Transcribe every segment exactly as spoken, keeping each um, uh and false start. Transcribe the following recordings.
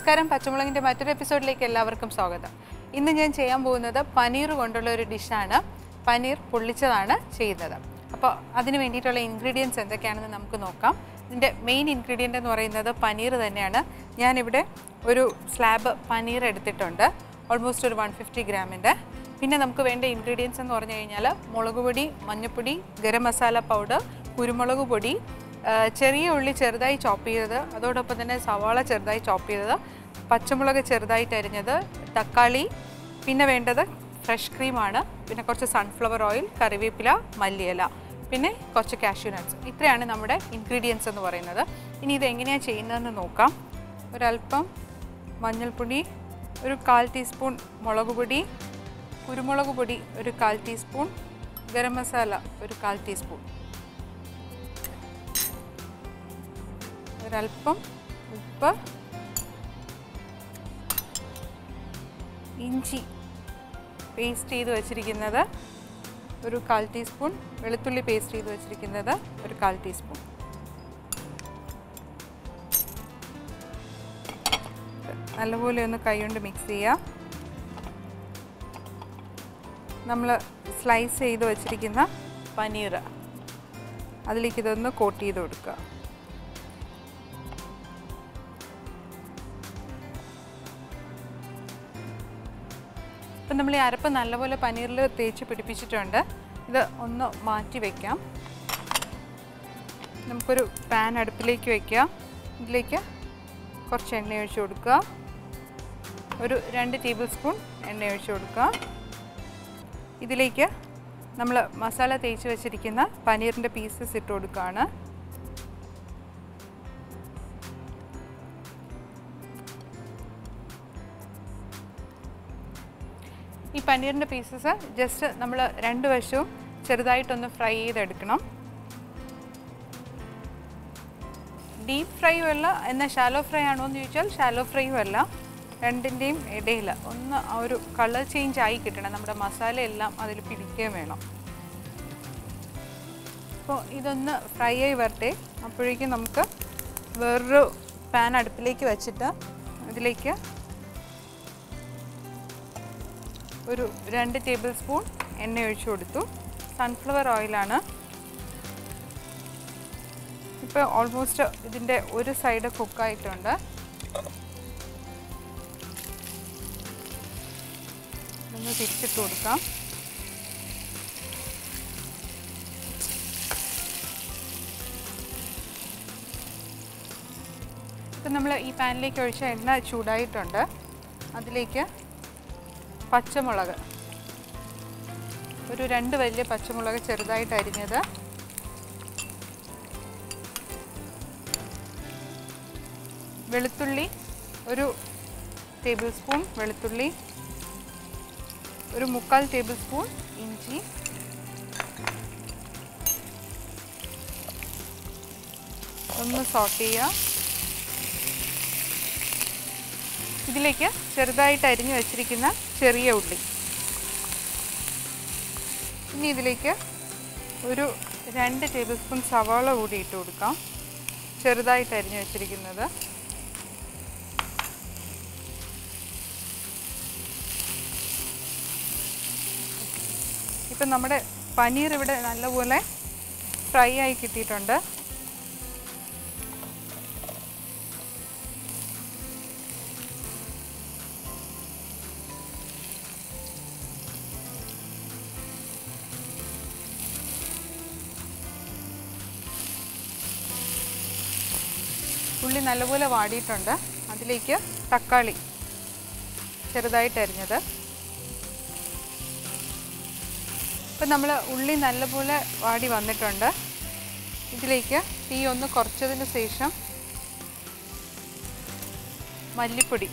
നമസ്കാരം, പച്ചമുളകിൻ്റെ മറ്റൊരു എപ്പിസോഡിലേക്ക് എല്ലാവർക്കും സ്വാഗതം. ഇന്ന് ഞാൻ ചെയ്യാൻ പോകുന്നത് പനീർ കൊണ്ടുള്ള ഒരു ഡിഷാണ്. പനീർ പൊള്ളിച്ചതാണ് ചെയ്യുന്നത്. അപ്പോൾ അതിന് വേണ്ടിയിട്ടുള്ള ഇൻഗ്രീഡിയൻസ് എന്തൊക്കെയാണെന്ന് നമുക്ക് നോക്കാം. ഇതിൻ്റെ മെയിൻ ഇൻഗ്രീഡിയൻ്റ് എന്ന് പറയുന്നത് പനീർ തന്നെയാണ്. ഞാനിവിടെ ഒരു സ്ലാബ് പനീർ എടുത്തിട്ടുണ്ട്, ഓൾമോസ്റ്റ് ഒരു വൺ ഫിഫ്റ്റി ഗ്രാമിൻ്റെ. പിന്നെ നമുക്ക് വേണ്ട ഇൻഗ്രീഡിയൻസ് എന്ന് പറഞ്ഞു കഴിഞ്ഞാൽ മുളക് പൊടി, മഞ്ഞൾപ്പൊടി, ഗരം മസാല പൗഡർ, കുരുമുളക് പൊടി, ചെറിയ ഉള്ളി ചെറുതായി ചോപ്പ് ചെയ്തത്, അതോടൊപ്പം തന്നെ സവാള ചെറുതായി ചോപ്പ് ചെയ്തത്, പച്ചമുളക് ചെറുതായിട്ട് അരിഞ്ഞത്, തക്കാളി, പിന്നെ വേണ്ടത് ഫ്രഷ് ക്രീമാണ്, പിന്നെ കുറച്ച് സൺഫ്ലവർ ഓയിൽ, കറിവേപ്പില, മല്ലിയില, പിന്നെ കുറച്ച് കാഷ്യൂ നട്ട്സ്. ഇത്രയാണ് നമ്മുടെ ഇൻഗ്രീഡിയൻസ് എന്ന് പറയുന്നത്. ഇനി ഇത് എങ്ങനെയാണ് ചെയ്യുന്നതെന്ന് നോക്കാം. ഒരല്പം മഞ്ഞൾപ്പൊടി, ഒരു കാൽ ടീസ്പൂൺ മുളക് പൊടി, കുരുമുളക് പൊടി ഒരു കാൽ ടീസ്പൂൺ, ഗരം മസാല ഒരു കാൽ ടീസ്പൂൺ, ഒരല്പം ഉപ്പ്, ഇഞ്ചി പേസ്റ്റ് ചെയ്ത് വച്ചിരിക്കുന്നത് ഒരു കാൽ ടീസ്പൂൺ, വെളുത്തുള്ളി പേസ്റ്റ് ചെയ്ത് വച്ചിരിക്കുന്നത് ഒരു കാൽ ടീസ്പൂൺ. നല്ലപോലെ ഒന്ന് കൈകൊണ്ട് മിക്സ് ചെയ്യുക. നമ്മൾ സ്ലൈസ് ചെയ്ത് വച്ചിരിക്കുന്ന പനീർ അതിലേക്ക് ഇതൊന്ന് കോട്ട് ചെയ്ത് കൊടുക്കുക. ഇപ്പം നമ്മൾ ഈ അരപ്പ് നല്ലപോലെ പനീറിൽ തേച്ച് പിടിപ്പിച്ചിട്ടുണ്ട്. ഇത് ഒന്ന് മാറ്റി വയ്ക്കാം. നമുക്കൊരു പാൻ അടുപ്പിലേക്ക് വയ്ക്കുക. ഇതിലേക്ക് കുറച്ച് എണ്ണ ഒഴിച്ച് കൊടുക്കുക. ഒരു രണ്ട് ടേബിൾ സ്പൂൺ എണ്ണ ഒഴിച്ച് കൊടുക്കുക. ഇതിലേക്ക് നമ്മൾ മസാല തേച്ച് വെച്ചിരിക്കുന്ന പനീറിൻ്റെ പീസസ് ഇട്ട് കൊടുക്കുകയാണ്. ഈ പനീറിൻ്റെ പീസസ് ജസ്റ്റ് നമ്മൾ രണ്ട് വശവും ചെറുതായിട്ടൊന്ന് ഫ്രൈ ചെയ്തെടുക്കണം. ഡീപ്പ് ഫ്രൈയും അല്ല, എന്നാൽ ഷാലോ ഫ്രൈ ആണോ എന്ന് ചോദിച്ചാൽ ഷാലോ ഫ്രൈയും അല്ല. രണ്ടിൻ്റെയും ഇടയിൽ ഒന്ന് ആ ഒരു കളർ ചേഞ്ച് ആയി കിട്ടണം. നമ്മുടെ മസാല എല്ലാം അതിൽ പിടിക്കുകയും വേണം. അപ്പോൾ ഇതൊന്ന് ഫ്രൈ ആയി വരട്ടെ. അപ്പോഴേക്കും നമുക്ക് വേറൊരു പാൻ അടുപ്പിലേക്ക് വെച്ചിട്ട് ഇതിലേക്ക് ഒരു രണ്ട് ടേബിൾ സ്പൂൺ എണ്ണ ഒഴിച്ചു കൊടുത്തു. സൺഫ്ലവർ ഓയിലാണ്. ഇപ്പോൾ ഓൾമോസ്റ്റ് ഇതിൻ്റെ ഒരു സൈഡ് കുക്കായിട്ടുണ്ട്. ഒന്ന് തിരിച്ചിട്ട് കൊടുക്കാം. ഇപ്പം നമ്മൾ ഈ പാനിലേക്ക് ഒഴിച്ച എണ്ണ ചൂടായിട്ടുണ്ട്. അതിലേക്ക് പച്ചമുളക്, ഒരു രണ്ട് വലിയ പച്ചമുളക് ചെറുതായിട്ട് അരിഞ്ഞത്, വെളുത്തുള്ളി ഒരു ടേബിൾ സ്പൂൺ വെളുത്തുള്ളി, ഒരു മുക്കാൽ ടേബിൾ സ്പൂൺ ഇഞ്ചി, ഒന്ന് സോട്ട് ചെയ്യുക. ഇതിലേക്ക് ചെറുതായിട്ട് അരിഞ്ഞു വച്ചിരിക്കുന്ന ചെറിയ ഉള്ളി. ഇനി ഇതിലേക്ക് ഒരു രണ്ട് ടേബിൾ സ്പൂൺ സവാള കൂടി ഇട്ട് കൊടുക്കാം, ചെറുതായിട്ട് അരിഞ്ഞു വച്ചിരിക്കുന്നത്. ഇപ്പം നമ്മുടെ പനീർ ഇവിടെ നല്ലപോലെ ഫ്രൈ ആയി കിട്ടിയിട്ടുണ്ട്. ഉള്ളി നല്ലപോലെ വാടിയിട്ടുണ്ട്. അതിലേക്ക് തക്കാളി ചെറുതായിട്ട് അരിഞ്ഞത്. ഇപ്പം നമ്മൾ ഉള്ളി നല്ലപോലെ വാടി വന്നിട്ടുണ്ട്. ഇതിലേക്ക് തീ ഒന്ന് കുറച്ചതിന് ശേഷം മല്ലിപ്പൊടി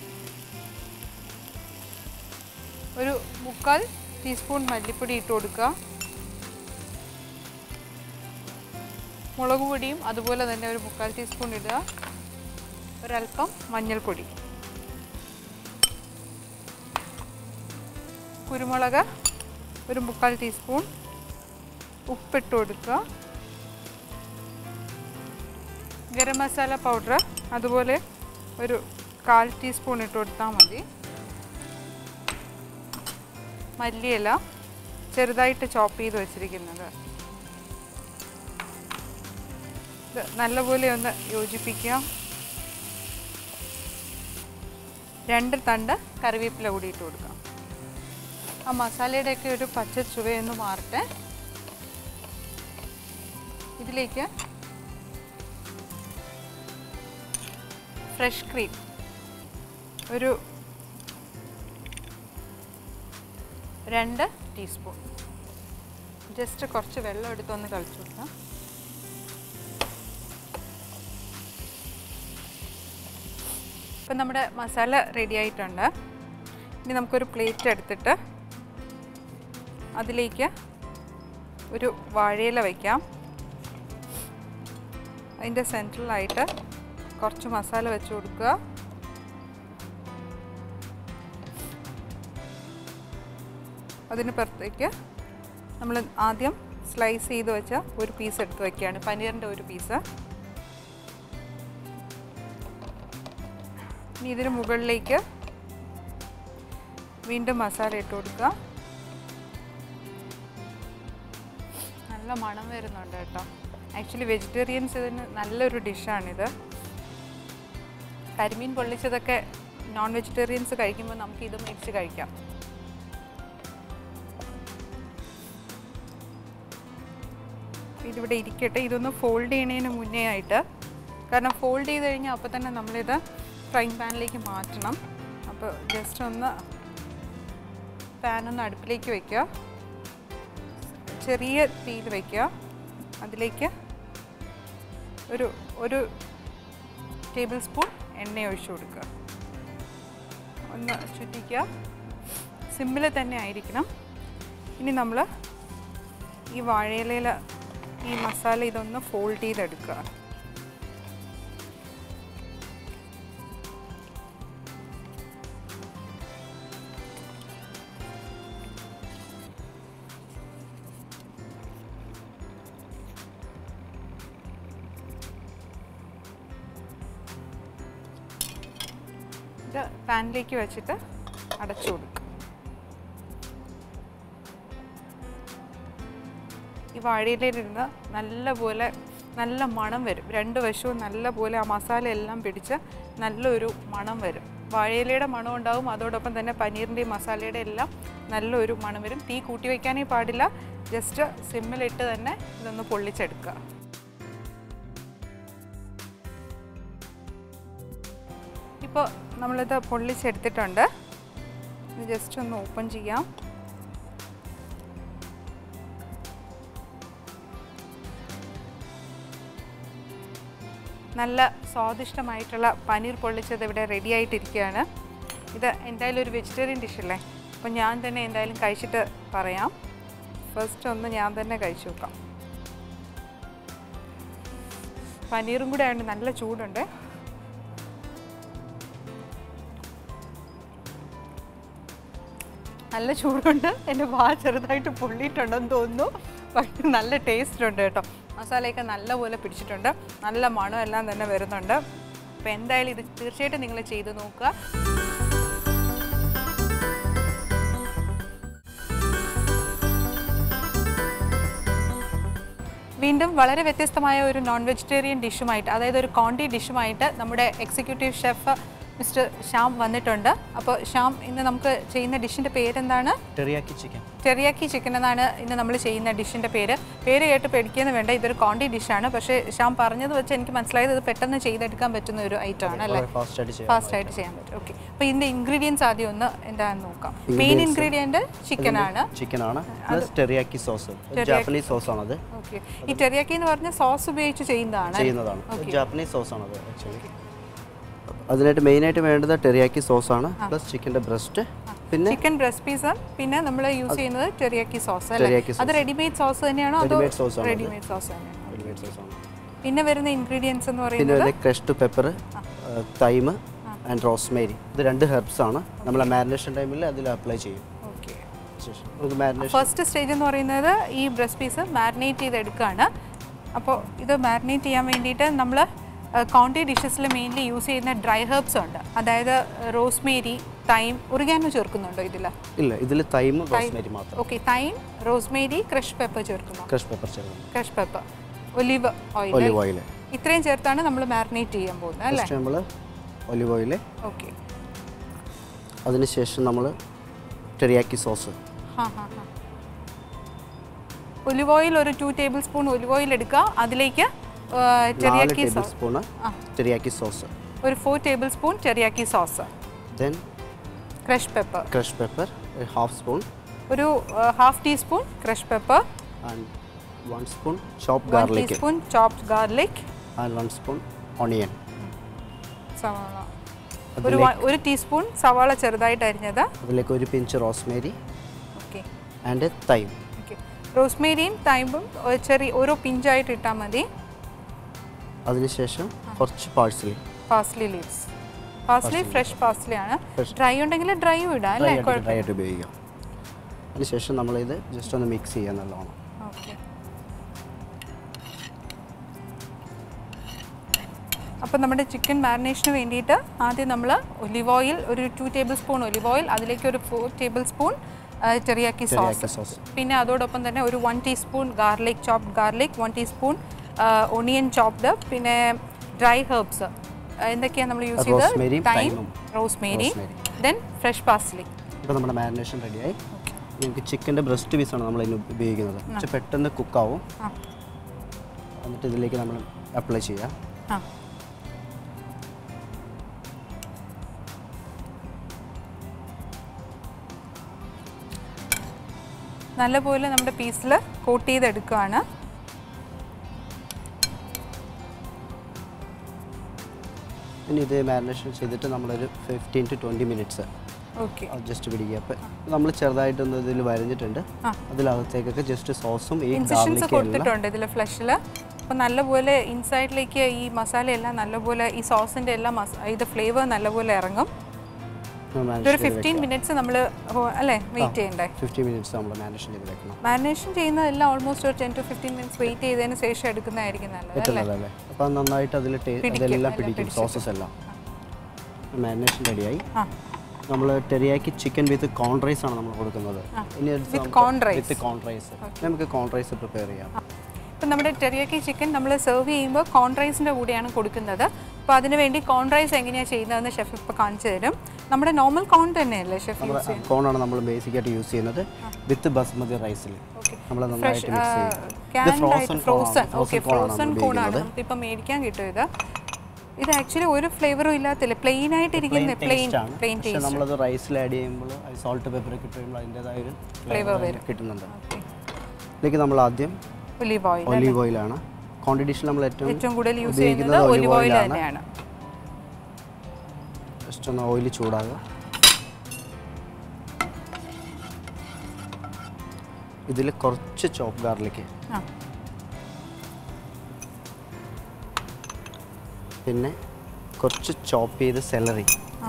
ഒരു മുക്കാൽ ടീസ്പൂൺ മല്ലിപ്പൊടി ഇട്ട് കൊടുക്കുക. മുളക് പൊടിയും അതുപോലെ തന്നെ ഒരു മുക്കാൽ ടീസ്പൂൺ ഇടുക. ഒരല്പം മഞ്ഞൾപ്പൊടി, കുരുമുളക് ഒരു മുക്കാൽ ടീസ്പൂൺ, ഉപ്പിട്ട് കൊടുക്കുക. ഗരം മസാല പൗഡർ അതുപോലെ ഒരു കാൽ ടീസ്പൂൺ ഇട്ട് കൊടുത്താൽ മതി. മല്ലിയില ചെറുതായിട്ട് ചോപ്പ് ചെയ്ത് വെച്ചിരിക്കുന്നത്. ഇത് നല്ലപോലെ ഒന്ന് യോജിപ്പിക്കുക. രണ്ട് തണ്ട് കറിവേപ്പില കൂടി ഇട്ട് കൊടുക്കാം. ആ മസാലയുടെയൊക്കെ ഒരു പച്ച ചുവയൊന്ന് മാറട്ടെ. ഇതിലേക്ക് ഫ്രഷ് ക്രീം ഒരു രണ്ട് ടീസ്പൂൺ. ജസ്റ്റ് കുറച്ച് വെള്ളം എടുത്തൊന്ന് കളിച്ചു കൊടുക്കാം. ഇപ്പം നമ്മുടെ മസാല റെഡി ആയിട്ടുണ്ട്. ഇനി നമുക്കൊരു പ്ലേറ്റ് എടുത്തിട്ട് അതിലേക്ക് ഒരു വാഴയില വയ്ക്കാം. അതിൻ്റെ സെൻട്രലായിട്ട് കുറച്ച് മസാല വെച്ച് കൊടുക്കുക. അതിന് പുറത്തേക്ക് നമ്മൾ ആദ്യം സ്ലൈസ് ചെയ്ത് വെച്ച ഒരു പീസ് എടുത്ത് വയ്ക്കുകയാണ്, പനീറിൻ്റെ ഒരു പീസ്. ഇനി ഇതിന് മുകളിലേക്ക് വീണ്ടും മസാല ഇട്ട് കൊടുക്കുക. നല്ല മണം വരുന്നുണ്ട് കേട്ടോ. ആക്ച്വലി വെജിറ്റേറിയൻസ് ഇതിന് നല്ലൊരു ഡിഷാണിത്. കരിമീൻ പൊള്ളിച്ചതൊക്കെ നോൺ വെജിറ്റേറിയൻസ് കഴിക്കുമ്പോൾ നമുക്ക് ഇത് മേടിച്ച് കഴിക്കാം. ഇതിവിടെ ഇരിക്കട്ടെ. ഇതൊന്ന് ഫോൾഡ് ചെയ്യണതിന് മുന്നേ ആയിട്ട്, കാരണം ഫോൾഡ് ചെയ്ത് കഴിഞ്ഞാൽ അപ്പോൾ തന്നെ നമ്മളിത് ഫ്രൈങ് പാനിലേക്ക് മാറ്റണം. അപ്പോൾ ജസ്റ്റ് ഒന്ന് പാനൊന്ന് അടുപ്പിലേക്ക് വയ്ക്കുക. ചെറിയ തീയിൽ വയ്ക്കുക. അതിലേക്ക് ഒരു ഒരു ടേബിൾ സ്പൂൺ എണ്ണ ഒഴിച്ചു കൊടുക്കുക. ഒന്ന് ചുറ്റിക്കുക. സിമ്മിൽ തന്നെ ആയിരിക്കണം. ഇനി നമ്മൾ ഈ വാഴയിലയിൽ ഈ മസാല ഇതൊന്ന് ഫോൾഡ് ചെയ്തെടുക്കുക. ഇത് പാനിലേക്ക് വെച്ചിട്ട് അടച്ചു കൊടുക്കുക. ഈ വാഴയിലിരുന്ന് നല്ലപോലെ നല്ല മണം വരും. രണ്ട് വശവും നല്ലപോലെ ആ മസാല എല്ലാം പിടിച്ച് നല്ലൊരു മണം വരും. വാഴയിലയുടെ മണം ഉണ്ടാവും, അതോടൊപ്പം തന്നെ പനീറിൻ്റെയും മസാലയുടെ എല്ലാം നല്ലൊരു മണം വരും. തീ കൂട്ടി വയ്ക്കാനേ പാടില്ല. ജസ്റ്റ് സിമ്മിലിട്ട് തന്നെ ഇതൊന്ന് പൊള്ളിച്ചെടുക്കുക. ഇപ്പോൾ നമ്മളിത് പൊള്ളിച്ചെടുത്തിട്ടുണ്ട്. ഇത് ജസ്റ്റ് ഒന്ന് ഓപ്പൺ ചെയ്യാം. നല്ല സ്വാദിഷ്ടമായിട്ടുള്ള പനീർ പൊള്ളിച്ചത് ഇവിടെ റെഡി ആയിട്ടിരിക്കുകയാണ്. ഇത് എന്തായാലും ഒരു വെജിറ്റേറിയൻ ഡിഷല്ലേ, അപ്പോൾ ഞാൻ തന്നെ എന്തായാലും കഴിച്ചിട്ട് പറയാം. ഫസ്റ്റ് ഒന്ന് ഞാൻ തന്നെ കഴിച്ചു നോക്കാം. പനീറും കൂടെ ആയതുകൊണ്ട് നല്ല ചൂടുണ്ട്. നല്ല ചൂടുണ്ട്. എൻ്റെ വാ ചെറുതായിട്ട് പൊള്ളിയിട്ടുണ്ടെന്ന് തോന്നുന്നു. പക്ഷേ നല്ല ടേസ്റ്റ് ഉണ്ട് കേട്ടോ. മസാലയൊക്കെ നല്ലപോലെ പിടിച്ചിട്ടുണ്ട്. നല്ല മണം എല്ലാം തന്നെ വരുന്നുണ്ട്. അപ്പോൾ എന്തായാലും ഇത് തീർച്ചയായിട്ടും നിങ്ങൾ ചെയ്ത് നോക്കുക. വീണ്ടും വളരെ വ്യത്യസ്തമായ ഒരു നോൺ വെജിറ്റേറിയൻ ഡിഷുമായിട്ട്, അതായത് ഒരു കോണ്ടി ഡിഷുമായിട്ട് നമ്മുടെ എക്സിക്യൂട്ടീവ് ഷെഫ് മിസ്റ്റർ ശ്യാം വന്നിട്ടുണ്ട്. അപ്പോൾ ശ്യാം, ഇന്ന് നമുക്ക് ചെയ്യുന്ന ഡിഷിൻ്റെ പേരെന്താണ്? ടെറിയാക്കി ചിക്കൻ. ടെറിയാക്കി ചിക്കൻ എന്നാണ് ഇന്ന് നമ്മൾ ചെയ്യുന്ന ഡിഷിൻ്റെ പേര്. പേര് കേട്ട് പേടിക്കുകയെന്ന് വേണ്ട, ഇതൊരു കോണ്ടി ഡിഷാണ്. പക്ഷേ ശ്യാം പറഞ്ഞത് വെച്ച് എനിക്ക് മനസ്സിലായത് ഇത് പെട്ടെന്ന് ചെയ്തെടുക്കാൻ പറ്റുന്ന ഒരു ഐറ്റം ആണ് അല്ലേ? ഫാസ്റ്റ് ആയിട്ട് ചെയ്യാൻ പറ്റും. ഓക്കെ, അപ്പോൾ ഇതിൻ്റെ ഇൻഗ്രീഡിയൻസ് ആദ്യം ഒന്ന് എന്താണെന്ന് നോക്കാം. മെയിൻ ഇൻഗ്രീഡിയൻറ്റ് ചിക്കനാണ്. ചിക്കനാണ് plus teriyaki sauce, Japanese sauce ആണത്. ഓക്കെ, ഈ ടെറിയാക്കി എന്ന് പറഞ്ഞ സോസ് ഉപയോഗിച്ച് ചെയ്യുന്നതാണ് ചെയ്യുന്നതാണ് ജാപ്പനീസ് സോസ് ആണത് ആക്ച്വലി. അതിനായിട്ട് മെയിനായിട്ട് വേണ്ടത് ടെറിയാക്കി സോസാണ്, പ്ലസ് ചിക്കൻ്റെ ബ്രസ്റ്റ്, പിന്നെ ചിക്കൻ ബ്രസ്റ്റ് പീസ്, പിന്നെ നമ്മൾ യൂസ് ചെയ്യുന്നത് ടെറിയാക്കി സോസ് അല്ലേ? അത് റെഡിമെയ്ഡ് സോസ് തന്നെയാണോ അതോ റെഡിമെയ്ഡ് സോസ് തന്നെയാണോ? റെഡിമെയ്ഡ് സോസാണ്. പിന്നെ വരുന്ന ഇൻഗ്രീഡിയൻസ് എന്ന് പറയുന്നത് പിന്നെ crushed pepper, thyme and rosemary. ഇത് രണ്ട് ഹെർബ്സ് ആണ്. നമ്മൾ മാരിനേഷൻ ടൈമിൽ അതിൽ അപ്ലൈ ചെയ്യും. ഓക്കെ, ഫസ്റ്റ് സ്റ്റേജ് എന്ന് പറയുന്നത് ഈ ബ്രസ്റ്റ് പീസ് മാരിനേറ്റ് ചെയ്തെടുക്കുകയാണ്. അപ്പോൾ ഇത് മാരിനേറ്റ് ചെയ്യാൻ വേണ്ടിയിട്ട് നമ്മൾ കോണ്ടി ഡിഷസിൽ മെയിൻലി യൂസ് ചെയ്യുന്ന ഡ്രൈ ഹെർബ്സ് ഉണ്ട്, അതായത് റോസ്മേരി, തൈം, ഒറിഗാനോ ചേർക്കുന്നുണ്ടോ ഇതിൽ? ഇല്ല, ഇതിൽ തൈം റോസ്മേരി മാത്രം. Okay, thyme, rosemary, crush pepper ചേർക്കുന്നു. ക്രഷ് പെപ്പർ ചേർക്കുന്നു. Crush pepper, olive oil, olive oil ഇത്രയും ചേർത്താണ് നമ്മൾ മാരിനേറ്റ് ചെയ്യാൻ പോകുന്നത് അല്ലേ? നമ്മൾ ഒലിവ് ഓയിൽ. ഓക്കെ, അതിനുശേഷം നമ്മൾ ടെറിയാക്കി സോസ്. ഹാ ഹാ ഹാ ഒലിവ് ഓയിൽ ഒരു two tablespoon olive oil എടുക്കുക, അതിലേക്ക് teriyaki sauce spoon teriyaki sauce, ഒരു four tablespoon teriyaki sauce, then crush pepper crush pepper half spoon, ഒരു half teaspoon crush pepper and one spoon chop one garlic, teaspoon chopped garlic and one spoon onion. സവാള ഒരു വ- ഒരു teaspoon സവാള ചെറുതായിട്ട് അരിഞ്ഞത്, അതിലേക്ക് ഒരു pinch rosemary okay and thyme. Okay, റോസ്മേരിയും തൈമും ഒരു ചെറിയ ഓരോ പിഞ്ചായിട്ട് ഇട്ടാൽ മതി. അതിനുശേഷം കുറച്ച് parsley, parsley leaves, parsley fresh parsley ആണ്. ഡ്രൈ ഉണ്ടെങ്കിൽ ഡ്രൈയും ഇടാം അല്ലേ? ഡ്രൈ ആയിട്ട് ഉപയോഗിക്കാം. അതിനുശേഷം നമ്മളിത് ജസ്റ്റ് ഒന്ന് മിക്സ് ചെയ്യാൻ നല്ലോണം. ഓക്കെ, അപ്പോൾ നമ്മുടെ ചിക്കൻ മാരിനേഷന് വേണ്ടിയിട്ട് ആദ്യം നമ്മൾ ഒലിവ് ഓയിൽ, ഒരു two tablespoon olive oil, അതിലേക്ക് ഒരു four tablespoon teriyaki teriyaki sauce, sauce, പിന്നെ അതോടൊപ്പം തന്നെ ഒരു one teaspoon garlic, chopped garlic, one teaspoon onion chopped, പിന്നെ ഡ്രൈ ഹെർബ്സ് എന്തൊക്കെയാണ് നമ്മൾ യൂസ് റോസ്മേരിയും ചെയ്തത്? തൈം, തൈമും. Rosemary, then fresh parsley. ഇപ്പോൾ നമ്മുടെ മാരിനേഷൻ റെഡിയായി. നമുക്ക് ചിക്കൻ്റെ ബ്രസ്റ്റ് പീസാണ് നമ്മൾ ഇതിന് ഉപയോഗിക്കുന്നത്. പക്ഷെ പെട്ടെന്ന് കുക്കാവും. ആ എന്നിട്ട് ഇതിലേക്ക് നമ്മൾ അപ്ലൈ ചെയ്യാം. ആ നല്ലപോലെ നമ്മുടെ പീസിൽ കോട്ട് ചെയ്തെടുക്കുകയാണ്. ഇനി ഇത് മാരിനേഷൻ ചെയ്തിട്ട് നമ്മളൊരു fifteen to twenty minutes okay just പിടിക്കുക. അപ്പം നമ്മൾ ചെറുതായിട്ടൊന്ന് ഇതിൽ വരഞ്ഞിട്ടുണ്ട്. അതിലകത്തേക്കൊക്കെ ജസ്റ്റ് സോസും ഈ ഇൻസിഷൻസ് ഗാർലിക്കും കൊടുത്തിട്ടുണ്ട് ഇതിൽ ഫ്ലഷിൽ. അപ്പോൾ നല്ലപോലെ ഇൻസൈഡിലേക്ക് ഈ മസാലയെല്ലാം നല്ലപോലെ ഈ സോസിൻ്റെ എല്ലാം മസ ഇത് ഫ്ലേവർ നല്ലപോലെ ഇറങ്ങും. ഇതൊരു ഫിഫ്റ്റീൻ മിനിറ്റ്സ് നമ്മൾ അല്ലേ വെയിറ്റ് ചെയ്യണ്ടേ? ഫിഫ്റ്റീൻ മിനിറ്റ്സ് നമ്മൾ മാരിനേഷൻ ചെയ്ത് വെക്കണം. മാരിനേഷൻ ചെയ്യുന്നതെല്ലാം ഓൾമോസ്റ്റ് ഒരു ten to fifteen minutes wait ചെയ്തതിന് ശേഷം എടുക്കുന്നതായിരിക്കും നല്ലത് ഏറ്റവും അല്ലേ? നല്ലതല്ലേ? അപ്പം നന്നായിട്ട് അതിൽ അതെല്ലാം പിടിക്കും, സോസസ് എല്ലാം. മാരിനേഷൻ റെഡിയായി. ആ നമ്മൾ ടെറിയാക്കി ചിക്കൻ വിത്ത് കോൺ റൈസ് ആണ് നമ്മൾ കൊടുക്കുന്നത്. ഇനി വിത്ത് കോൺ റൈസ്. വിത്ത് കോൺ റൈസ് നമുക്ക് കോൺ റൈസ് പ്രിപ്പയർ ചെയ്യാം. ഇപ്പം നമ്മുടെ ടെറിയാക്കി ചിക്കൻ നമ്മൾ സെർവ് ചെയ്യുമ്പോൾ കോൺ റൈസിൻ്റെ കൂടെയാണ് കൊടുക്കുന്നത്. അപ്പോൾ അതിന് വേണ്ടി കോൺ റൈസ് എങ്ങനെയാണ് ചെയ്യുന്നതെന്ന് ഷെഫ് ഇപ്പോൾ കാണിച്ചു തരും. നമ്മുടെ നോർമൽ കോൺ തന്നെയല്ലേ ഷെഫ് യൂസ് ചെയ്യുന്നത്? കോണാണ് നമ്മൾ ബേസിക്കായിട്ട് യൂസ് ചെയ്യുന്നത് വിത്ത് ബസ്മതി റൈസിൽ. നമ്മൾ നന്നായിട്ട് മിക്സ് ചെയ്യും. ഫ്രോസൺ ഓക്കെ ഫ്രോസൺ കോണാണ് നമുക്കിപ്പോൾ മേടിക്കാൻ കിട്ടും. ഇത് ഇത് ആക്ച്വലി ഒരു ഫ്ലേവറും ഇല്ലാത്തില്ല, പ്ലെയിൻ ആയിട്ടിരിക്കുന്ന പ്ലെയിൻ പ്ലെയിൻ ടേസ്റ്റ്. നമ്മളത് റൈസിൽ ആഡ് ചെയ്യുമ്പോൾ സോൾട്ട് പെപ്പർ കിട്ടുമ്പോൾ അതിൻ്റെതായ ഒരു ഫ്ലേവർ വരും കിട്ടുന്നുണ്ട്. ഇതിലേക്ക് നമ്മൾ ആദ്യം ഒലിവ് ഓയിൽ ഒലിവ് ഓയിലാണ് കോണ്ടി ഡിഷിൽ നമ്മൾ ഏറ്റവും ഏറ്റവും കൂടുതൽ യൂസ് ചെയ്യുന്നത് ഒലിവ് ഓയിൽ തന്നെയാണ്. ജസ്റ്റ് ഒന്ന് ഓയിൽ ചൂടാകുക. ഇതിൽ കുറച്ച് ചോപ്പ് ഗാർലിക്, പിന്നെ കുറച്ച് ചോപ്പ് ചെയ്ത് സെലറി,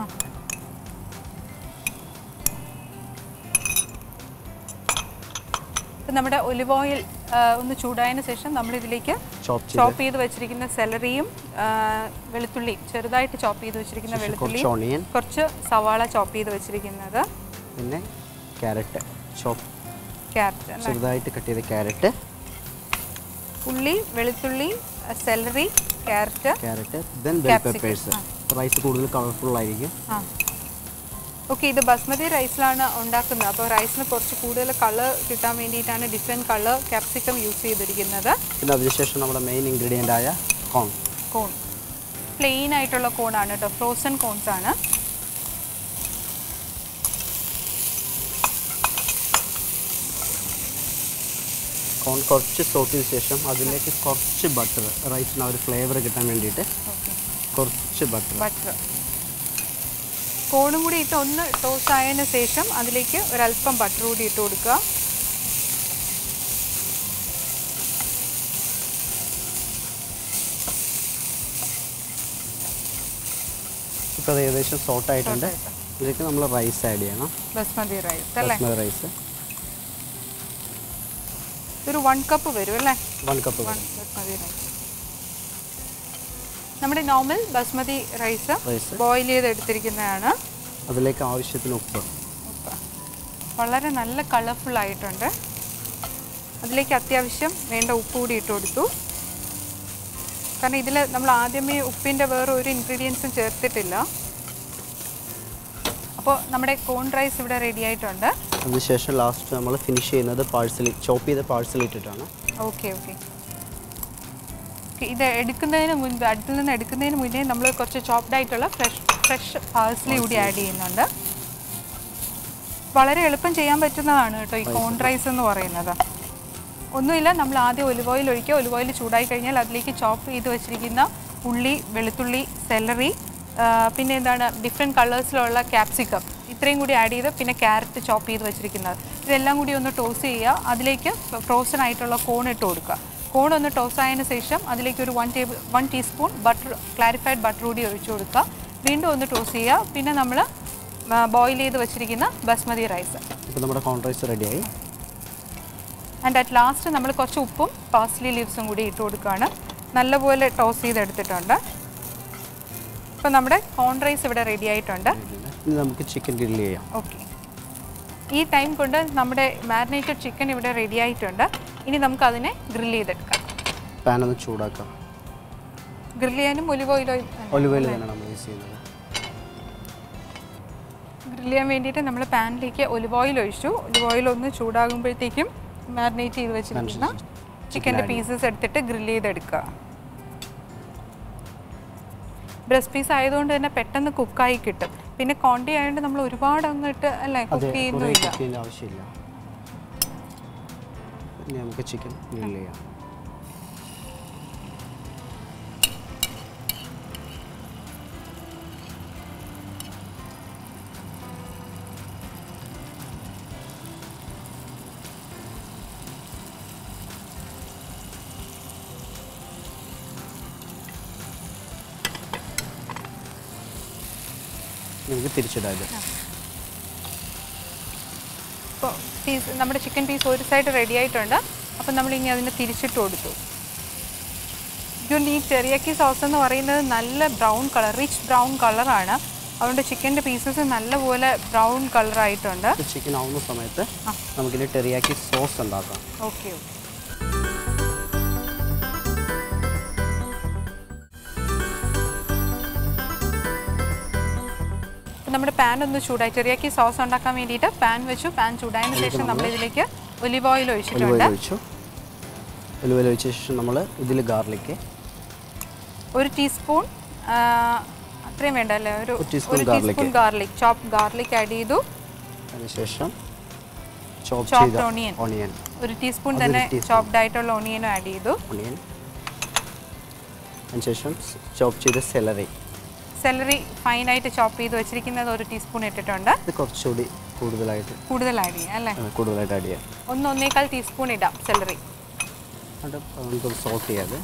നമ്മുടെ ഒലിവ് ഓയിൽ ഒന്ന് ചൂടായതിനു ശേഷം നമ്മൾ ഇതിലേക്ക് ചോപ്പ് ചെയ്ത് വെച്ചിരിക്കുന്ന സെലറിയും വെളുത്തുള്ളിയും ചെറുതായിട്ട് ചോപ്പ് ചെയ്ത് വെച്ചിരിക്കുന്ന വെളുത്തുള്ളിയും കുറച്ച് സവാള ചോപ്പ് ചെയ്ത് വെച്ചിരിക്കുന്നത്, പിന്നെ ക്യാരറ്റ് ചോപ്പ് ക്യാരറ്റ് ചെറുതായിട്ട് കട്ട് ചെയ്ത ക്യാരറ്റ്, ഉള്ളി, വെളുത്തുള്ളി, celery, carrot carrot then bell peppers. Rice കൂടുതൽ കളർഫുൾ ആയിരിക്കും. ആ ഓക്കെ, ഇത് ബസ്മതി റൈസിലാണ് ഉണ്ടാക്കുന്നത്. അപ്പോൾ റൈസിന് കുറച്ച് കൂടുതൽ കളർ കിട്ടാൻ വേണ്ടിയിട്ടാണ് ഡിഫറെൻറ്റ് കളർ ക്യാപ്സിക്കം യൂസ് ചെയ്തിരിക്കുന്നത്. പിന്നെ അതിനുശേഷം നമ്മുടെ മെയിൻ ഇൻഗ്രീഡിയൻ്റ് ആയ കോൺ കോൺ പ്ലെയിൻ ആയിട്ടുള്ള കോണാണ് കേട്ടോ, ഫ്രോസൺ കോൺസ് ആണ്. കോൺ കുറച്ച് സോട്ടിന് ശേഷം അതിലേക്ക് കുറച്ച് ബട്ടർ, റൈസിന് ആ ഒരു ഫ്ലേവർ കിട്ടാൻ വേണ്ടിയിട്ട് കുറച്ച് ബട്ടർ ബട്ടർ കോണും കൂടി ഇട്ട് ഒന്ന് ടോസ്റ്റ് ആയതിനു ശേഷം അതിലേക്ക് ഒരല്പം ബട്ടർ കൂടി ഇട്ട് കൊടുക്കുക. ഇപ്പോൾ അത് ഏകദേശം സോട്ടായിട്ടുണ്ട്. ഇതിലേക്ക് നമ്മൾ റൈസ് ആഡ് ചെയ്യണം. ബസ്മതി റൈസ് അല്ലേ? ബസ്മതി റൈസ് ഒരു വൺ കപ്പ് വരും അല്ലേ? വൺ കപ്പ് ബസ്മതി റൈസ് നമ്മുടെ നോർമൽ ബസ്മതി റൈസ് ബോയിൽ ചെയ്ത് എടുത്തിരിക്കുന്നതാണ്. അതിലേക്ക് ആവശ്യത്തിന് ഉപ്പ്. ഉപ്പ് വളരെ നല്ല കളർഫുൾ ആയിട്ടുണ്ട്. അതിലേക്ക് അത്യാവശ്യം വേണ്ട ഉപ്പ് കൂടി ഇട്ട് കൊടുത്തു. കാരണം ഇതിൽ നമ്മൾ ആദ്യമേ ഉപ്പിൻ്റെ വേറെ ഒരു ഇൻഗ്രീഡിയൻസും ചേർത്തിട്ടില്ല. അപ്പോൾ നമ്മുടെ കോൺ റൈസ് ഇവിടെ റെഡി ആയിട്ടുണ്ട്. അതിനുശേഷം ലാസ്റ്റ് നമ്മൾ ഫിനിഷ് ചെയ്യുന്നത് പാഴ്സൽ ചോപ്പ് ചെയ്ത പാഴ്സൽ ഇട്ടിട്ടാണ്. ഓക്കെ ഓക്കെ ഇത് എടുക്കുന്നതിന് മുൻപ് അടുത്തിൽ നിന്ന് എടുക്കുന്നതിന് മുന്നേ നമ്മൾ കുറച്ച് ചോപ്ഡ് ആയിട്ടുള്ള ഫ്രഷ് ഫ്രഷ് പാഴ്സലി കൂടി ആഡ് ചെയ്യുന്നുണ്ട്. വളരെ എളുപ്പം ചെയ്യാൻ പറ്റുന്നതാണ് കേട്ടോ ഈ കോൺ റൈസ് എന്ന് പറയുന്നത്. ഒന്നുമില്ല, നമ്മൾ ആദ്യം ഒലിവ് ഓയിൽ ഒഴിക്കുക. ഒലിവ് ഓയിൽ ചൂടായി കഴിഞ്ഞാൽ അതിലേക്ക് ചോപ്പ് ചെയ്ത് വെച്ചിരിക്കുന്ന ഉള്ളി, വെളുത്തുള്ളി, സെലറി, പിന്നെ എന്താണ് ഡിഫറെൻറ്റ് കളേഴ്സിലുള്ള ക്യാപ്സിക്കം ഇത്രയും കൂടി ആഡ് ചെയ്ത് പിന്നെ ക്യാരറ്റ് ചോപ്പ് ചെയ്ത് വെച്ചിരിക്കുന്നത് ഇതെല്ലാം കൂടി ഒന്ന് ടോസ് ചെയ്യുക. അതിലേക്ക് ഫ്രോസൺ ആയിട്ടുള്ള കോൺ ഇട്ട് കൊടുക്കുക. കോൺ ഒന്ന് ടോസ് ആയതിനു ശേഷം അതിലേക്ക് ഒരു one table one teaspoon butter clarified butter കൂടി ഒഴിച്ചു കൊടുക്കുക. വീണ്ടും ഒന്ന് ടോസ് ചെയ്യുക. പിന്നെ നമ്മൾ ബോയിൽ ചെയ്ത് വെച്ചിരിക്കുന്ന ബസ്മതി റൈസ്. ഇപ്പോൾ നമ്മുടെ കോൺ റൈസ് റെഡിയായി. ആൻഡ് അറ്റ് ലാസ്റ്റ് നമ്മൾ കുറച്ച് ഉപ്പും പാഴ്സ്ലി ലീവ്സും കൂടി ഇട്ട് കൊടുക്കുകയാണ്. നല്ലപോലെ ടോസ് ചെയ്തെടുത്തിട്ടുണ്ട്. ഇപ്പോൾ നമ്മുടെ കോൺ റൈസ് ഇവിടെ റെഡി ആയിട്ടുണ്ട്. ഇനി നമുക്ക് ചിക്കൻ ഗ്രിൽ ചെയ്യാം. ഓക്കെ, ഈ ടൈം കൊണ്ട് നമ്മുടെ മാരിനേറ്റഡ് ചിക്കൻ ഇവിടെ റെഡി ആയിട്ടുണ്ട്. ഇനി നമുക്കതിനെ ഗ്രിൽ ചെയ്തെടുക്കാം. പാൻ ഒന്ന് ചൂടാക്കാം. ഗ്രിൽ ചെയ്യാനും ഒലിവ് ഓയിൽ ഒലിവ് ഓയിൽ തന്നെയാണ് നമ്മൾ യൂസ് ചെയ്യുന്നത്. ഗ്രിൽ ചെയ്യാൻ വേണ്ടിയിട്ട് നമ്മൾ പാനിലേക്ക് ഒലിവ് ഓയിൽ ഒഴിച്ചു. ഒലിവ് ഓയിൽ ഒന്ന് ചൂടാകുമ്പോഴത്തേക്കും മാരിനേറ്റ് ചെയ്ത് വെച്ചിരിക്കുന്ന ചിക്കൻ്റെ പീസസ് എടുത്തിട്ട് ഗ്രിൽ ചെയ്തെടുക്കുക. ബ്രസ്റ്റ് പീസ് ആയതുകൊണ്ട് തന്നെ പെട്ടെന്ന് കുക്കായി കിട്ടും. പിന്നെ കോണ്ടി ആയതുകൊണ്ട് നമ്മൾ ഒരുപാട് അങ്ങോട്ട് അല്ലേ കുക്ക് ചെയ്യുന്നില്ല. ആവശ്യമില്ല. ഇനി നമുക്ക് ചിക്കൻ ഗ്രിൽ ചെയ്യാം. നമുക്ക് തിരിച്ചിടാം. ഇപ്പോൾ പീസ് നമ്മുടെ ചിക്കൻ പീസ് ഒരു സൈഡ് റെഡി ആയിട്ടുണ്ട്. അപ്പം നമ്മളിനി അതിനെ തിരിച്ചിട്ട് കൊടുത്തു. ഇതുകൊണ്ട് ഈ ടെറിയാക്കി സോസ് എന്ന് പറയുന്നത് നല്ല ബ്രൗൺ കളർ, റിച്ച് ബ്രൗൺ കളറാണ്. അതുകൊണ്ട് ചിക്കൻ്റെ പീസസ് നല്ലപോലെ ബ്രൗൺ കളറായിട്ടുണ്ട്. ചിക്കൻ ആവുന്ന സമയത്ത് നമുക്കിനി ടെറിയാക്കി സോസ് ഉണ്ടാക്കാം. ഓക്കെ ഓക്കെ നമ്മുടെ പാൻ ഒന്ന് ചൂടായി. ടെറിയാക്കി സോസ് ഉണ്ടാക്കാൻ വേണ്ടിയിട്ട് പാൻ വെച്ചു. പാൻ ചൂടായതിനു ശേഷം നമ്മൾ ഇതിലേക്ക് ഒലിവ് ഓയിൽ ഒഴിച്ചിട്ടുണ്ട്. ഒലിവ് ഓയിൽ ഒഴിച്ച ശേഷം നമ്മൾ ഇതിൽ ഗാർലിക്ക് ഒരു ടീസ്പൂൺ, അത്രയും വേണ്ട അല്ലേ, ഒരു teaspoon garlic chop garlic add ചെയ്തു. അതിനുശേഷം ചോപ്ഡ് ഓണിയൻ ഓണിയൻ ഒരു ടീസ്പൂൺ തന്നെ ചോപ്ഡ് ആയിട്ടുള്ള ഓണിയനും ആഡ് ചെയ്തു. ഓണിയൻ അതിനുശേഷം ചോപ്പ് ചെയ്ത സെലറി സെലറി ഫൈനായിട്ട് ചോപ്പ് ചെയ്ത് വെച്ചിരിക്കുന്നത് ഒരു ടീസ്പൂൺ ഇട്ടിട്ടുണ്ട്. ഇത് കുറച്ചുകൂടി കൂടുതലായിട്ട് കൂടുതൽ ആഡ് ചെയ്യാം അല്ലേ? കൂടുതലായിട്ട് ആഡ് ചെയ്യാം. ഒന്ന് ഒന്നേക്കാൾ ടീസ്പൂൺ ഇടാം സെലറി. അത് നമുക്ക് സോട്ട് ചെയ്യാതെ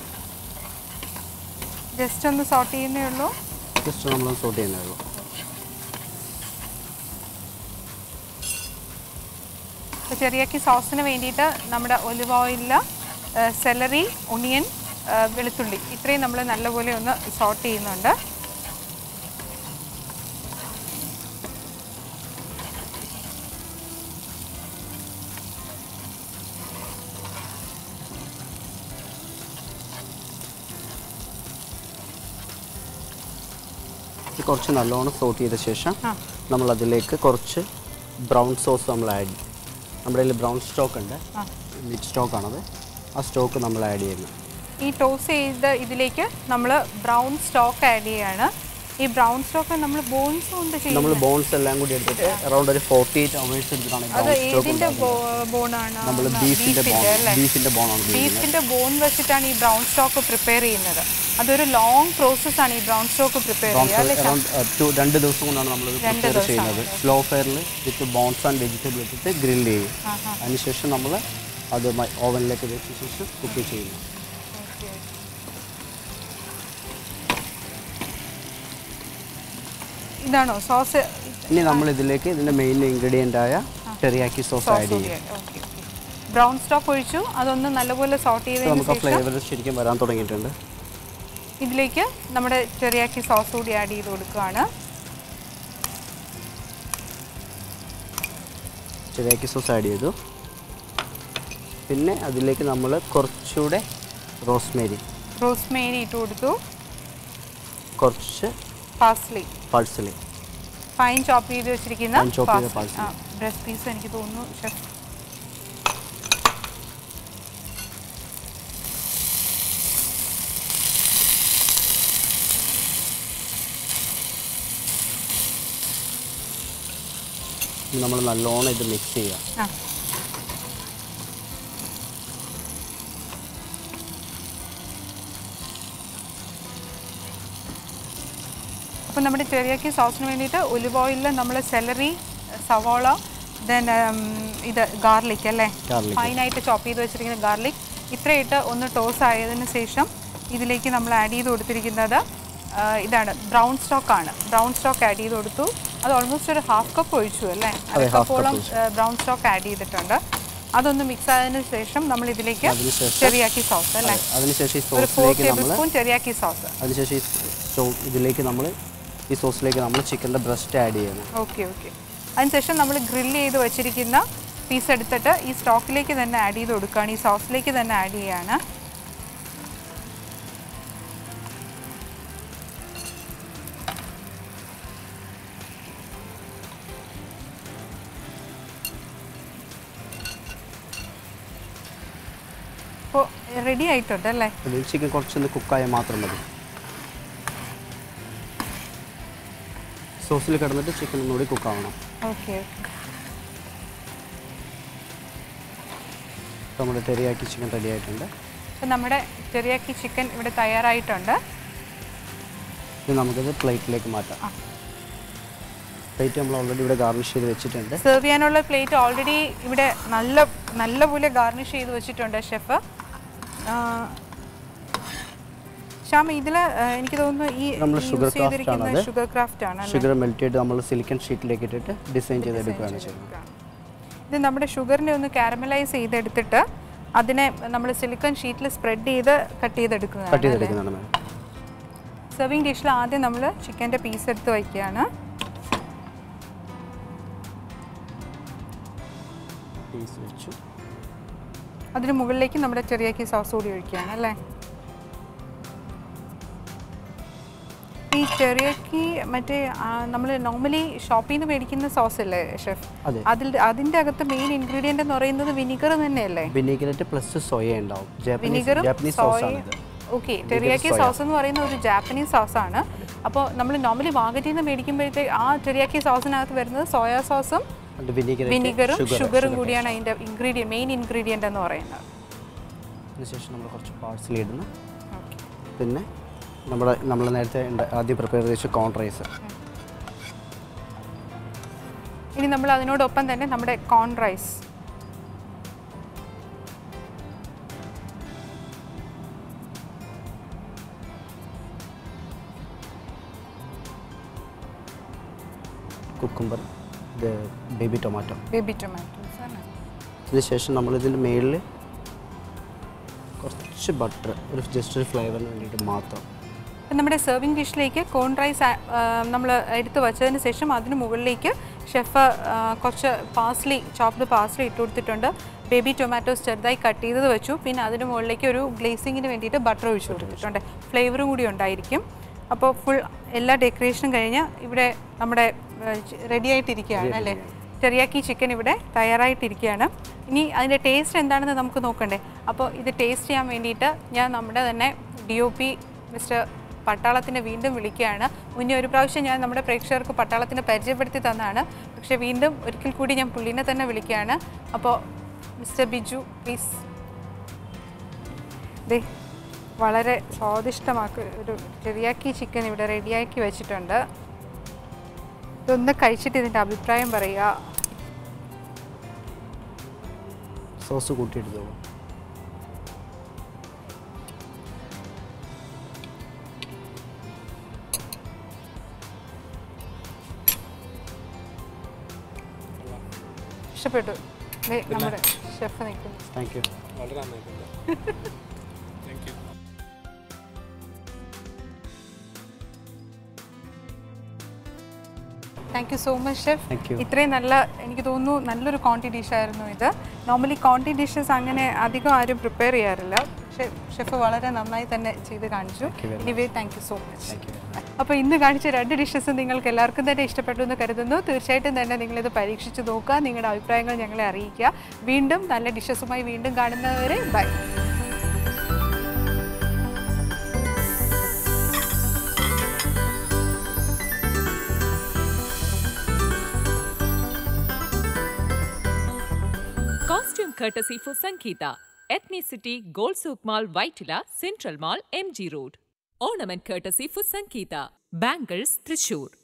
ജസ്റ്റ് ഒന്ന് സോട്ട് ചെയ്യുന്നേ ഉള്ളൂ. ജസ്റ്റ് നമ്മൾ സോട്ട് ചെയ്യുന്നേ ഉള്ളൂ. അപ്പോൾ ടെറിയാക്കി സോസിന് വേണ്ടിയിട്ട് നമ്മുടെ ഒലിവ് ഓയിലിൽ സെലറി, ഒണിയൻ, വെളുത്തുള്ളി ഇത്രയും നമ്മൾ നല്ലപോലെ ഒന്ന് സോട്ട് ചെയ്യുന്നുണ്ട്. കുറച്ച് നല്ലോണം സോട്ട് ചെയ്ത ശേഷം നമ്മൾ അതിലേക്ക് കുറച്ച് ബ്രൗൺ സോസ് നമ്മൾ ആഡ് ചെയ്യും. നമ്മുടെ കയ്യിൽ ബ്രൗൺ സ്റ്റോക്ക് ഉണ്ട്, മിക്സ് സ്റ്റോക്കാണത്. ആ സ്റ്റോക്ക് നമ്മൾ ആഡ് ചെയ്യുന്നു. ഈ ടോസ് ചെയ്ത് ഇതിലേക്ക് നമ്മൾ ബ്രൗൺ സ്റ്റോക്ക് ആഡ് ചെയ്യാണ്. ഈ ബ്രൗൺ സ്റ്റോക്ക് നമ്മൾ ബോൺസ് കൊണ്ട് ചെയ്യും. നമ്മൾ ബോൺസ് എല്ലാം കൂടി എടുത്തിട്ട് അറൗണ്ട് ഒരു ഫോർട്ടി എയ്റ്റ് അവേഴ്സ് എടുത്തിട്ടാണ് അത് ഏതിൻ്റെ ബോണാണ്? നമ്മൾ ബീഫിൻ്റെ ബോൺ ബീഫിൻ്റെ ബോണാണ് ബീഫിൻ്റെ ബോൺ വെച്ചിട്ടാണ് ഈ ബ്രൗൺ സ്റ്റോക്ക് പ്രിപ്പയർ ചെയ്യുന്നത്. അതൊരു ലോങ് പ്രോസസ്സാണ് ഈ ബ്രൗൺ സ്റ്റോക്ക് പ്രിപ്പയർ ചെയ്യുക. രണ്ട് ദിവസം കൊണ്ടാണ് നമ്മൾ പ്രിപ്പയർ ചെയ്യുന്നത്. സ്ലോ ഫയറിൽ വിത്ത് ബോൺസ് ആൻഡ് വെജിറ്റബിൾ ഇട്ടിട്ട് ഗ്രിൽ ചെയ്യും. അതിനുശേഷം നമ്മൾ അത് ഓവനിലേക്ക് വെച്ച ശേഷം കുക്ക് ചെയ്യുന്നു. ഇതാണോ സോസ്? ഇനി നമ്മൾ ഇതിലേക്ക് ഇതിൻ്റെ മെയിൻ ഇൻഗ്രീഡിയൻ്റ് ആയ ടെറിയാക്കി സോസ് ആഡ് ചെയ്യും. ബ്രൗൺ സ്റ്റോക്ക് ഒഴിച്ചു, അതൊന്ന് നല്ലപോലെ സോട്ട് ചെയ്തതിന് നമുക്ക് ഫ്ലേവർ ശരിക്കും വരാൻ തുടങ്ങിയിട്ടുണ്ട്. ഇതിലേക്ക് നമ്മുടെ ടെറിയാക്കി സോസ് കൂടി ആഡ് ചെയ്ത് കൊടുക്കുകയാണ്. ടെറിയാക്കി സോസ് ആഡ് ചെയ്തു. പിന്നെ അതിലേക്ക് നമ്മൾ കുറച്ചുകൂടെ റോസ്മേരി റോസ്മേരി ഇട്ട് കൊടുത്തു. കുറച്ച് പാഴ്സ്ലി പാഴ്സലി ഫൈൻ ചോപ്പ് ചെയ്ത് വെച്ചിരിക്കുന്ന പാഴ്സലി ബ്രസ്റ്റ് പീസ് എനിക്ക് തോന്നുന്നു ഷെഫ്. നമ്മൾ നല്ലോണം ഇത് മിക്സ് ചെയ്യാം. അപ്പോൾ നമ്മുടെ ടെറിയാക്കി സോസിന് വേണ്ടിയിട്ട് ഒലിവ് ഓയിലിൽ നമ്മൾ സെലറി, സവോള, ദെൻ ഇത് ഗാർലിക് അല്ലേ, ഫൈനായിട്ട് ചോപ്പ് ചെയ്ത് വെച്ചിരിക്കുന്ന ഗാർലിക് ഇത്രയിട്ട് ഒന്ന് ടോസ് ആയതിനു ശേഷം ഇതിലേക്ക് നമ്മൾ ആഡ് ചെയ്ത് കൊടുത്തിരിക്കുന്നത് ഇതാണ് ബ്രൗൺ സ്റ്റോക്കാണ്. ബ്രൗൺ സ്റ്റോക്ക് ആഡ് ചെയ്ത് കൊടുത്തു. അത് ഓൾമോസ്റ്റ് ഒരു ഹാഫ് കപ്പ് ഒഴിച്ചു അല്ലേ, അര കപ്പോളം ബ്രൗൺ സ്റ്റോക്ക് ആഡ് ചെയ്തിട്ടുണ്ട്. അതൊന്ന് മിക്സ് ആയതിനു ശേഷം നമ്മൾ ഇതിലേക്ക് ടെറിയാക്കി സോസ് അല്ലേ, ഒരു four tablespoon teriyaki sauce. അതിനുശേഷം ഇതിലേക്ക് നമ്മൾ ഈ സോസിലേക്ക് നമ്മൾ ചിക്കൻ്റെ ബ്രസ്റ്റ് ആഡ് ചെയ്യണം. ഓക്കെ ഓക്കെ അതിനുശേഷം നമ്മൾ ഗ്രില്ല് ചെയ്ത് വെച്ചിരിക്കുന്ന പീസ് എടുത്തിട്ട് ഈ സ്റ്റോക്കിലേക്ക് തന്നെ ആഡ് ചെയ്ത് കൊടുക്കുകയാണ്, ഈ സോസിലേക്ക് തന്നെ ആഡ് ചെയ്യുകയാണ്. അപ്പോൾ റെഡി ആയിട്ടുണ്ട് അല്ലേ. ചിക്കൻ കുറച്ചൊന്ന് കുക്കായാൽ മാത്രം മതി. സോസിൽ കിടന്നിട്ട് ചിക്കൻ ഒന്നുകൂടി കുക്കാവണം. ഓക്കെ നമ്മുടെ ടെറിയാക്കി ചിക്കൻ റെഡി ആയിട്ടുണ്ട്. അപ്പോൾ നമ്മുടെ ടെറിയാക്കി ചിക്കൻ ഇവിടെ തയ്യാറായിട്ടുണ്ട്. ഇനി നമുക്കിത് പ്ലേറ്റിലേക്ക് മാറ്റാം. പ്ലേറ്റ് നമ്മൾ ഓൾറെഡി ഇവിടെ ഗാർണിഷ് ചെയ്ത് വെച്ചിട്ടുണ്ട്. സെർവ് ചെയ്യാനുള്ള പ്ലേറ്റ് ഓൾറെഡി ഇവിടെ നല്ല നല്ലപോലെ ഗാർണിഷ് ചെയ്ത് വെച്ചിട്ടുണ്ട് ഷെഫ്. ശ്യാം, ഇതിൽ എനിക്ക് തോന്നുന്നു ഈ ഷുഗർ ക്രാഫ്റ്റ് ഷുഗർ ക്രാഫ്റ്റ് ആണ്. ഷുഗർ മെൽറ്റ് ചെയ്ത് നമ്മൾ സിലിക്കൺ ഷീറ്റിലേക്ക് ഇട്ടിട്ട് ഡിസൈൻ ചെയ്തെടുക്കുകയാണ് ചെയ്യുന്നത്. ഇത് നമ്മുടെ ഷുഗറിനെ ഒന്ന് കാരമലൈസ് ചെയ്തെടുത്തിട്ട് അതിനെ നമ്മൾ സിലിക്കൺ ഷീറ്റിൽ സ്പ്രെഡ് ചെയ്ത് കട്ട് ചെയ്തെടുക്കുന്നതാണ്. സെർവിങ് ഡിഷിൽ ആദ്യം നമ്മൾ ചിക്കൻ്റെ പീസ് എടുത്ത് വയ്ക്കുകയാണ്. പീസ് വെച്ചു. അതിന് മുകളിലേക്ക് നമ്മുടെ ടെറിയാക്കി സോസ് കൂടി ഒഴിക്കുകയാണ് അല്ലേ. ഈ ടെറിയാക്കി മറ്റേ നമ്മൾ നോർമലി ഷോപ്പിൽ നിന്ന് മേടിക്കുന്ന സോസ് അല്ലേ ഷെഫ്, അതിൽ അതിൻ്റെ അകത്ത് മെയിൻ ഇൻഗ്രീഡിയൻ്റ് എന്ന് പറയുന്നത് വിനിഗർ തന്നെയല്ലേ. വിനിഗറിന്റെ പ്ലസ് സോയ ഉണ്ടാവും. വിനിഗറും സോയ. ഓക്കെ, ടെറിയാക്കി സോസ് എന്ന് പറയുന്ന ഒരു ജാപ്പനീസ് സോസാണ്. അപ്പോൾ നമ്മൾ നോർമലി മാർക്കറ്റിൽ നിന്ന് മേടിക്കുമ്പോഴത്തേക്ക് ആ ടെറിയാക്കി സോസിനകത്ത് വരുന്നത് സോയാ സോസും വിനിഗറും ഷുഗറും കൂടിയാണ് അതിൻ്റെ ഇൻഗ്രീഡിയൻ മെയിൻ ഇൻഗ്രീഡിയൻ്റ് എന്ന് പറയുന്നത്. അതിനുശേഷം നമ്മൾ കുറച്ച് പാഴ്സലി ഇടുന്നു. പിന്നെ നമ്മുടെ നമ്മൾ നേരത്തെ ആദ്യം പ്രിപ്പയർ ചെയ്ത കോൺ റൈസ്. ഇനി നമ്മൾ അതിനോടൊപ്പം തന്നെ നമ്മുടെ corn rice cucumber, baby tomato baby tomatoes ആണ്. ഇതിനുശേഷം നമ്മളിതിൽ മേളിൽ കുറച്ച് ബട്ടർ, ഒരു ജസ്റ്റ് ഒരു ഫ്ലേവറിന് വേണ്ടിയിട്ട് മാത്രം. നമ്മുടെ സെർവിങ് ഡിഷിലേക്ക് കോൺ റൈസ് നമ്മൾ എടുത്ത് വച്ചതിന് ശേഷം അതിന് മുകളിലേക്ക് ഷെഫ് കുറച്ച് പാസ്ലി ചോപ്ഡ് പാസ്ലി ഇട്ട് കൊടുത്തിട്ടുണ്ട്. ബേബി ടൊമാറ്റോസ് ചെറുതായി കട്ട് ചെയ്തത് വെച്ചു. പിന്നെ അതിന് മുകളിലേക്ക് ഒരു ഗ്ലേസിങ്ങിന് വേണ്ടിയിട്ട് ബട്ടർ ഒഴിച്ചു കൊടുത്തിട്ടുണ്ട്. ഫ്ലേവറും കൂടി ഉണ്ടായിരിക്കും. അപ്പോൾ ഫുൾ എല്ലാ ഡെക്കറേഷനും കഴിഞ്ഞ് ഇവിടെ നമ്മുടെ റെഡി ആയിട്ടിരിക്കുകയാണ് അല്ലേ. ടെറിയാക്കി ചിക്കൻ ഇവിടെ തയ്യാറായിട്ടിരിക്കുകയാണ്. ഇനി അതിൻ്റെ ടേസ്റ്റ് എന്താണെന്ന് നമുക്ക് നോക്കണ്ടേ. അപ്പോൾ ഇത് ടേസ്റ്റ് ചെയ്യാൻ വേണ്ടിയിട്ട് ഞാൻ നമ്മുടെ തന്നെ ഡി ഒ പി മിസ്റ്റർ പട്ടാളത്തിനെ വീണ്ടും വിളിക്കുകയാണ്. മുന്നേ ഒരു പ്രാവശ്യം ഞാൻ നമ്മുടെ പ്രേക്ഷകർക്ക് പട്ടാളത്തിനെ പരിചയപ്പെടുത്തി തന്നതാണ്. പക്ഷേ വീണ്ടും ഒരിക്കൽ കൂടി ഞാൻ പുള്ളിനെ തന്നെ വിളിക്കുകയാണ്. അപ്പോൾ മിസ്റ്റർ ബിജു പ്ലീസ്. ദേ വളരെ സ്വാദിഷ്ടമാക്കി ഒരു ടെറിയാക്കി ചിക്കൻ ഇവിടെ റെഡിയാക്കി വെച്ചിട്ടുണ്ട്. ഇതൊന്ന് കഴിച്ചിട്ട് ഇതിൻ്റെ അഭിപ്രായം പറയുക. സോസ് കൂട്ടിയെടുത്തോ. ഇഷ്ടപ്പെട്ടു. നമ്മുടെ ഷെഫ് നിൽക്കുന്നു. Thank you. വളരെ നന്നായിട്ടുണ്ട്. Thank you. Thank you so much chef. Thank you. ഇത്രയും നല്ല, എനിക്ക് തോന്നുന്നു നല്ലൊരു കോണ്ടി ഡിഷായിരുന്നു ഇത്. നോർമലി കോണ്ടി ഡിഷസ് അങ്ങനെ അധികം ആരും പ്രിപ്പയർ ചെയ്യാറില്ല, പക്ഷേ ഷെഫ് വളരെ നന്നായി തന്നെ ചെയ്ത് കാണിച്ചു. Anyway thank you so much. അപ്പോൾ ഇന്ന് കാണിച്ച രണ്ട് ഡിഷസ് നിങ്ങൾക്ക് എല്ലാവർക്കും തന്നെ ഇഷ്ടപ്പെട്ടു എന്ന് കരുതുന്നു. തീർച്ചയായിട്ടും തന്നെ നിങ്ങളിത് പരീക്ഷിച്ച് നോക്കുക, നിങ്ങളുടെ അഭിപ്രായങ്ങൾ ഞങ്ങളെ അറിയിക്കുക. വീണ്ടും നല്ല ഡിഷസുമായി വീണ്ടും കാണുന്നവരെ bye. Costume courtesy for Sangeeta. Ethnicity Gold Souk Mall, Vaitila, Central Mall, M G Road. Ornament courtesy for Sangeeta. Bangles, Thrissur.